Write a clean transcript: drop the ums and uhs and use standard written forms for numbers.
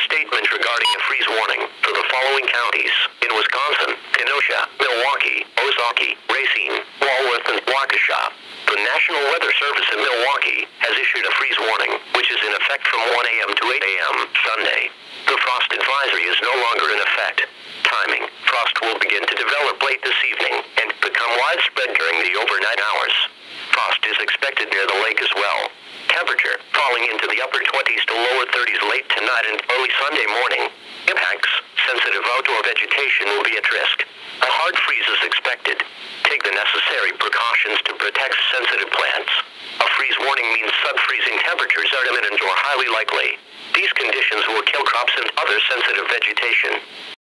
statement regarding a freeze warning for the following counties in Wisconsin: Kenosha, Milwaukee, Ozaukee, Racine, Walworth, and Waukesha. The National Weather Service in Milwaukee has issued a freeze warning, which is in effect from 1 a.m. to 8 a.m. Sunday. The frost advisory is no longer in effect. Timing: frost will begin to develop late this evening and become widespread during the overnight hours. Frost is expected near the lake as well. Temperature falling into the upper 20s to lower 30s late tonight and early Sunday morning. Impacts: sensitive outdoor vegetation will be at risk. A hard freeze is expected. Take the necessary precautions to protect sensitive plants. A freeze warning means sub-freezing temperatures are imminent or highly likely. These conditions will kill crops and other sensitive vegetation.